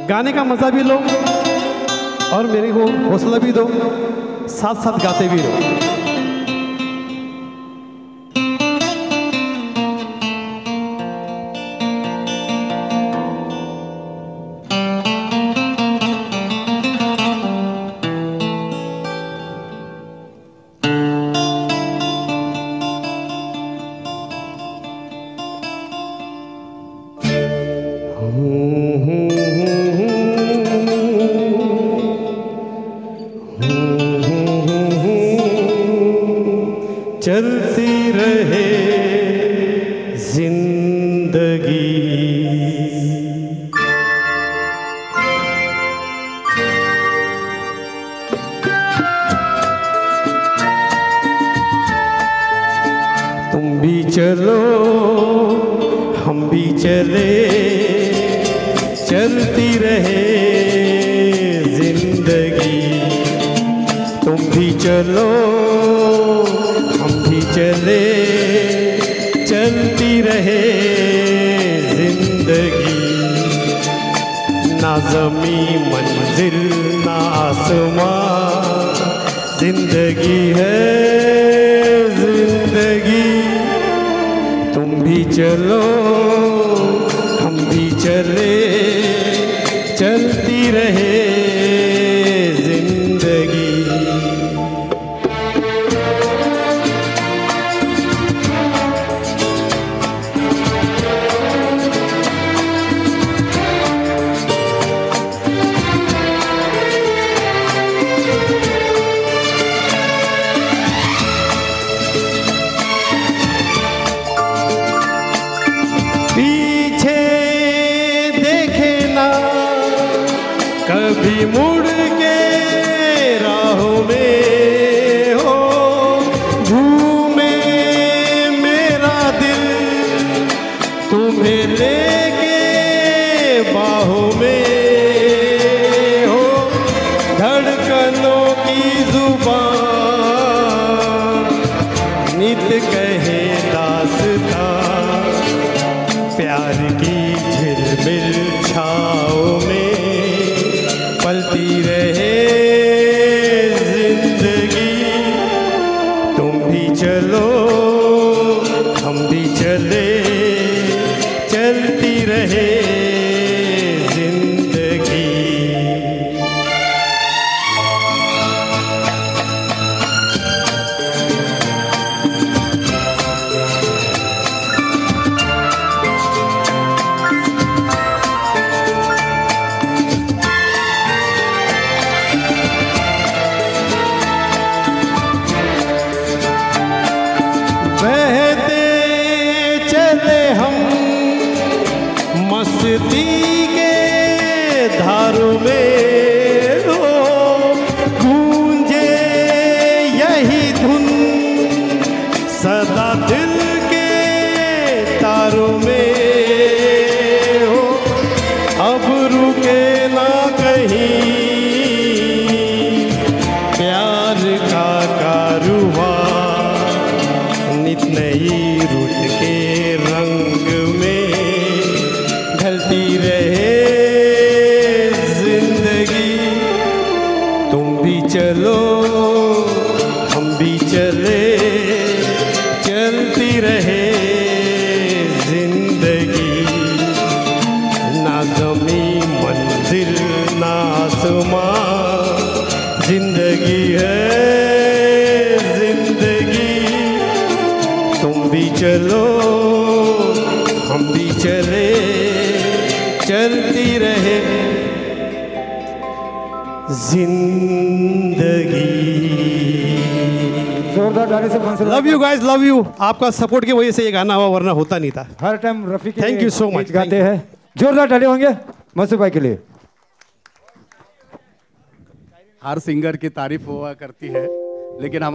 गाने का मजा भी लो और मेरे को हौसला भी दो, साथ साथ गाते भी रहो। चलती रहे जिंदगी, तुम भी चलो हम भी चले, चलती रहे जिंदगी। तुम भी चलो हम भी चले, चलती रहे जिंदगी। ना ज़मीं मंजिल ना आसमां, जिंदगी है जिंदगी। तुम भी चलो हम भी चले, चलती रहे जिंदगी। पीछे देखे ना कभी मुड़ के राहों में, हो झूमे मेरा दिल तुम्हें लेके बाहों में, हो धड़कनों की जुबान नित कहे दास्तां। प्यार की झिलमिल छाओं में पलती रहे जिंदगी। तुम भी चलो हम भी चले, चलती रहे जिंदगी। बहते चले हम मस्ती के धारों में, हो गूंजे यही धुन सदा दिल के तारों में, हो अब रुके ना कहीं प्यार का कारवां। नित नई रुत के रंग में ढलती रहे जिंदगी। तुम भी चलो हम भी चले, चलती रहे जिंदगी। ना ज़मीं मंजिल ना आसमां, जिंदगी है जिंदगी। तुम भी चलो हम भी चले, चलती रहे जिंदगी। जोरदार ताली से Mansoor. Love you guys, love you. आपका सपोर्ट की वजह से ये गाना हुआ, वरना होता नहीं था। हर टाइम रफी के थैंक यू सो मच गाते हैं। जोरदार ताली होंगे मंसूर भाई के लिए। हर सिंगर की तारीफ हुआ करती है, लेकिन हम